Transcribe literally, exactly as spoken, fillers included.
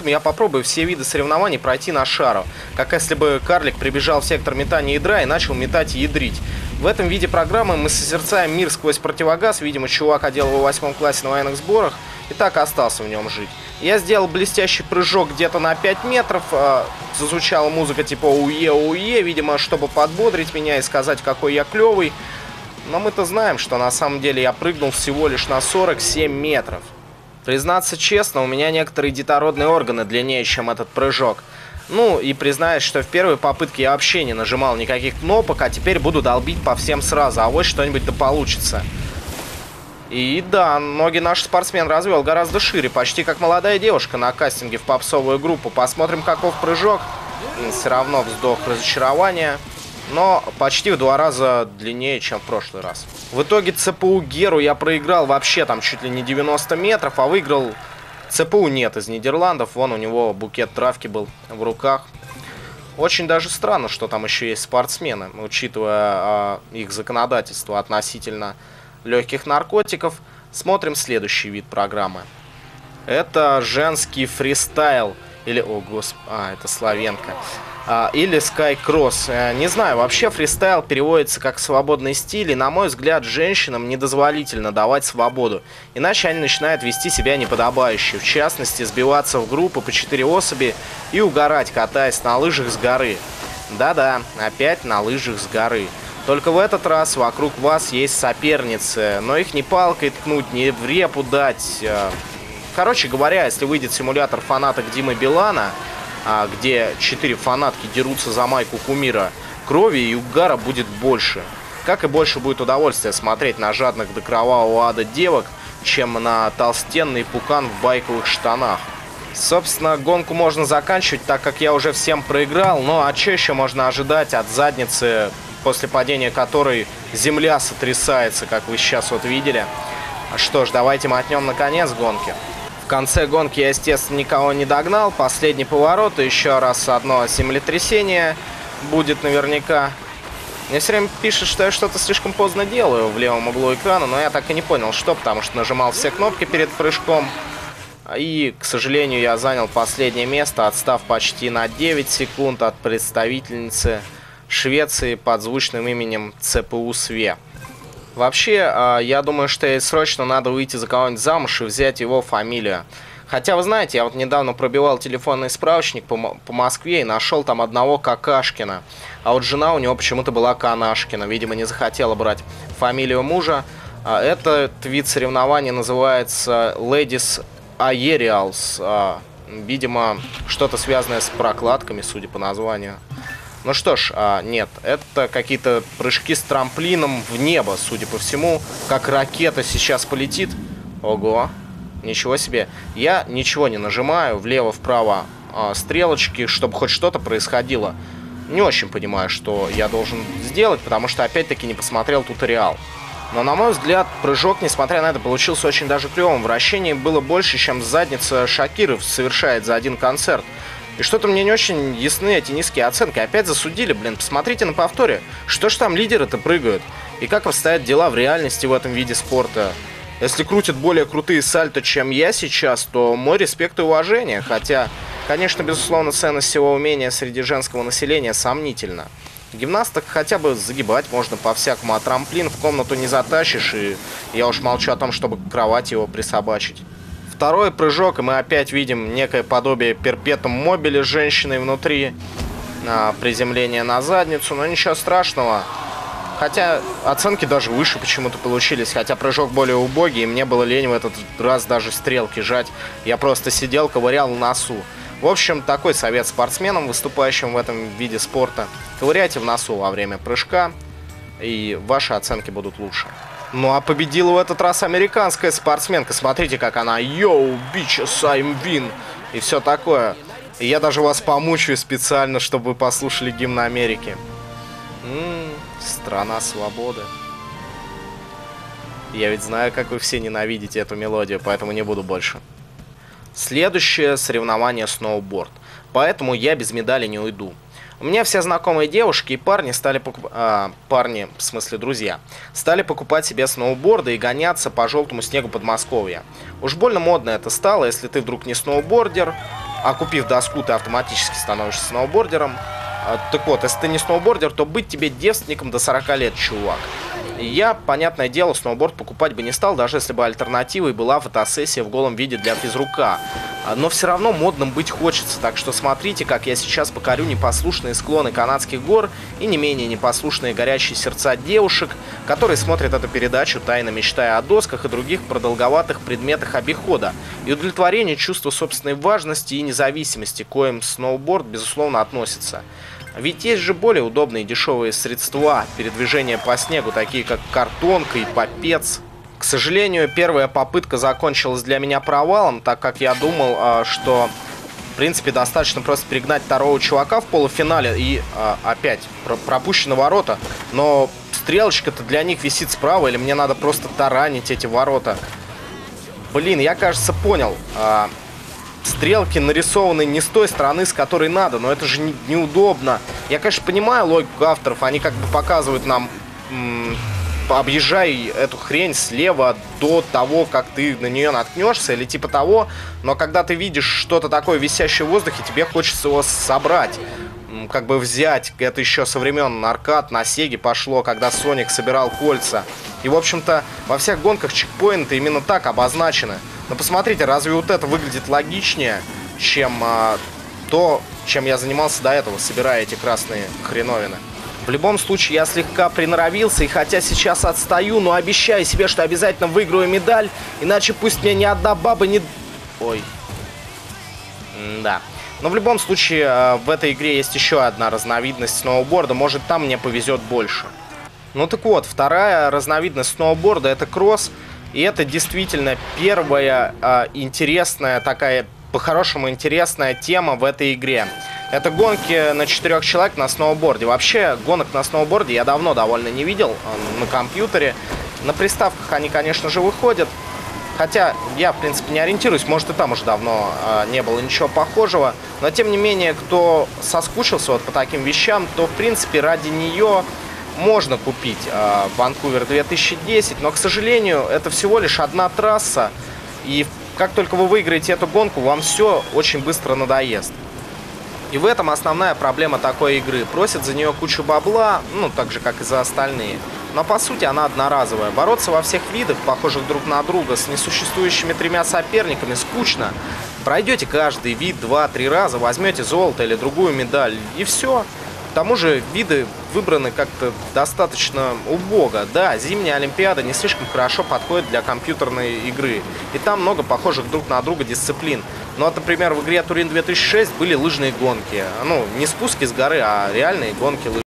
Поэтому я попробую все виды соревнований пройти на шару. Как если бы карлик прибежал в сектор метания ядра и начал метать и ядрить. В этом виде программы мы созерцаем мир сквозь противогаз. Видимо, чувак одел его в восьмом классе на военных сборах и так остался в нем жить. Я сделал блестящий прыжок где-то на пять метров. Э, зазвучала музыка типа «Уе-уе», видимо, чтобы подбодрить меня и сказать, какой я клевый. Но мы-то знаем, что на самом деле я прыгнул всего лишь на сорок семь метров. Признаться честно, у меня некоторые детородные органы длиннее, чем этот прыжок. Ну, и признаюсь, что в первой попытке я вообще не нажимал никаких кнопок, а теперь буду долбить по всем сразу, а вот что-нибудь да получится. И да, ноги наш спортсмен развел гораздо шире, почти как молодая девушка на кастинге в попсовую группу. Посмотрим, каков прыжок. Все равно вздох разочарования, но почти в два раза длиннее, чем в прошлый раз. В итоге ЦПУ Геру я проиграл вообще там чуть ли не девяносто метров, а выиграл ЦПУ нет из Нидерландов. Вон у него букет травки был в руках. Очень даже странно, что там еще есть спортсмены, учитывая э, их законодательство относительно легких наркотиков. Смотрим следующий вид программы. Это женский фристайл. Или, о господи, а, это славянка. А, или скайкросс. А, не знаю, вообще фристайл переводится как свободный стиль. И, на мой взгляд, женщинам недозволительно давать свободу. Иначе они начинают вести себя неподобающе. В частности, сбиваться в группы по четыре особи и угорать, катаясь на лыжах с горы. Да-да, опять на лыжах с горы. Только в этот раз вокруг вас есть соперницы, но их не палкой ткнуть, не в репу дать. Короче говоря, если выйдет симулятор фанаток Димы Билана, где четыре фанатки дерутся за майку кумира, крови и угара будет больше. Как и больше будет удовольствия смотреть на жадных до кровавого ада девок, чем на толстенный пукан в байковых штанах. Собственно, гонку можно заканчивать, так как я уже всем проиграл. Ну а что еще можно ожидать от задницы, после падения которой земля сотрясается, как вы сейчас вот видели? Что ж, давайте мотнем на конец гонки. В конце гонки я, естественно, никого не догнал. Последний поворот, и еще раз одно землетрясение будет наверняка. Мне все время пишет, что я что-то слишком поздно делаю в левом углу экрана, но я так и не понял, что, потому что нажимал все кнопки перед прыжком. И, к сожалению, я занял последнее место, отстав почти на девять секунд от представительницы Швеции под звучным именем ЦПУ Све. Вообще, я думаю, что ей срочно надо выйти за кого-нибудь замуж и взять его фамилию. Хотя, вы знаете, я вот недавно пробивал телефонный справочник по, по Москве и нашел там одного Какашкина. А вот жена у него почему-то была Канашкина. Видимо, не захотела брать фамилию мужа. Этот вид соревнований называется Ladies Aerials. Видимо, что-то связанное с прокладками, судя по названию. Ну что ж, а, нет, это какие-то прыжки с трамплином в небо, судя по всему. Как ракета сейчас полетит. Ого, ничего себе. Я ничего не нажимаю, влево-вправо а, стрелочки, чтобы хоть что-то происходило. Не очень понимаю, что я должен сделать, потому что опять-таки не посмотрел туториал. Но, на мой взгляд, прыжок, несмотря на это, получился очень даже клевым. Вращений было больше, чем задница Шакиры совершает за один концерт. И что-то мне не очень ясны эти низкие оценки. Опять засудили, блин, посмотрите на повторе. Что ж там лидеры-то прыгают? И как обстоят дела в реальности в этом виде спорта? Если крутят более крутые сальто, чем я сейчас, то мой респект и уважение. Хотя, конечно, безусловно, ценность всего умения среди женского населения сомнительна. Гимнасток хотя бы загибать можно по-всякому, а трамплин в комнату не затащишь, и я уж молчу о том, чтобы к кровати его присобачить. Второй прыжок, и мы опять видим некое подобие перпетум мобили с женщиной внутри. А, приземление на задницу, но ничего страшного. Хотя оценки даже выше почему-то получились, хотя прыжок более убогий, и мне было лень в этот раз даже стрелки жать. Я просто сидел, ковырял в носу. В общем, такой совет спортсменам, выступающим в этом виде спорта. Ковыряйте в носу во время прыжка, и ваши оценки будут лучше. Ну а победила в этот раз американская спортсменка. Смотрите, как она «Йоу, bitches, I'm win» и все такое. И я даже вас помучаю специально, чтобы вы послушали гимн Америки. М-м, страна свободы. Я ведь знаю, как вы все ненавидите эту мелодию, поэтому не буду больше. Следующее соревнование сноуборд. Поэтому я без медали не уйду. У меня все знакомые девушки и парни стали покупать... А, парни, в смысле друзья, стали покупать себе сноуборды и гоняться по желтому снегу Подмосковья. Уж больно модно это стало, если ты вдруг не сноубордер, а купив доску, ты автоматически становишься сноубордером. А, так вот, если ты не сноубордер, то быть тебе девственником до сорока лет, чувак. И я, понятное дело, сноуборд покупать бы не стал, даже если бы альтернативой была фотосессия в голом виде для физрука. Но все равно модным быть хочется, так что смотрите, как я сейчас покорю непослушные склоны канадских гор и не менее непослушные горящие сердца девушек, которые смотрят эту передачу, тайно мечтая о досках и других продолговатых предметах обихода и удовлетворению чувства собственной важности и независимости, к коим сноуборд, безусловно, относится. Ведь есть же более удобные и дешевые средства передвижения по снегу, такие как картонка и попец. К сожалению, первая попытка закончилась для меня провалом, так как я думал, что, в принципе, достаточно просто перегнать второго чувака в полуфинале и опять пропущены ворота. Но стрелочка-то для них висит справа, или мне надо просто таранить эти ворота? Блин, я, кажется, понял. Стрелки нарисованы не с той стороны, с которой надо, но это же не, неудобно. Я, конечно, понимаю логику авторов, они как бы показывают нам, м, объезжай эту хрень слева до того, как ты на нее наткнешься, или типа того, но когда ты видишь что-то такое висящее в воздухе, тебе хочется его собрать, м, как бы взять. Это еще со времен аркад на Сеге пошло, когда Соник собирал кольца. И, в общем-то, во всех гонках чекпоинты именно так обозначены. Но посмотрите, разве вот это выглядит логичнее, чем а, то, чем я занимался до этого, собирая эти красные хреновины? В любом случае, я слегка приноровился, и хотя сейчас отстаю, но обещаю себе, что обязательно выиграю медаль, иначе пусть мне ни одна баба не... Ой. Да. Но в любом случае, а, в этой игре есть еще одна разновидность сноуборда, может, там мне повезет больше. Ну так вот, вторая разновидность сноуборда — это кросс. И это действительно первая э, интересная, такая по-хорошему интересная тема в этой игре. Это гонки на четырех человек на сноуборде. Вообще, гонок на сноуборде я давно довольно не видел э, на компьютере. На приставках они, конечно же, выходят. Хотя я, в принципе, не ориентируюсь. Может, и там уже давно э, не было ничего похожего. Но, тем не менее, кто соскучился вот по таким вещам, то, в принципе, ради нее... можно купить э, Ванкувер две тысячи десять, но, к сожалению, это всего лишь одна трасса, и как только вы выиграете эту гонку, вам все очень быстро надоест. И в этом основная проблема такой игры. Просят за нее кучу бабла, ну, так же, как и за остальные. Но, по сути, она одноразовая. Бороться во всех видах, похожих друг на друга, с несуществующими тремя соперниками скучно. Пройдете каждый вид два-три раза, возьмете золото или другую медаль, и все. К тому же виды выбраны как-то достаточно убого. Да, зимняя Олимпиада не слишком хорошо подходит для компьютерной игры. И там много похожих друг на друга дисциплин. Ну вот, например, в игре Турин две тысячи шесть были лыжные гонки. Ну, не спуски с горы, а реальные гонки лыж.